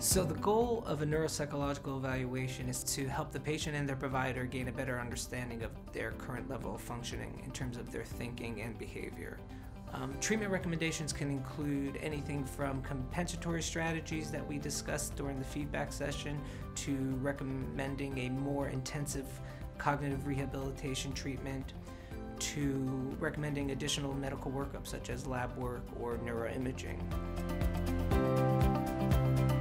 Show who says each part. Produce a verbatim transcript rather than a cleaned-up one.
Speaker 1: So the goal of a neuropsychological evaluation is to help the patient and their provider gain a better understanding of their current level of functioning in terms of their thinking and behavior. Um, treatment recommendations can include anything from compensatory strategies that we discussed during the feedback session to recommending a more intensive cognitive rehabilitation treatment to recommending additional medical workup such as lab work or neuroimaging.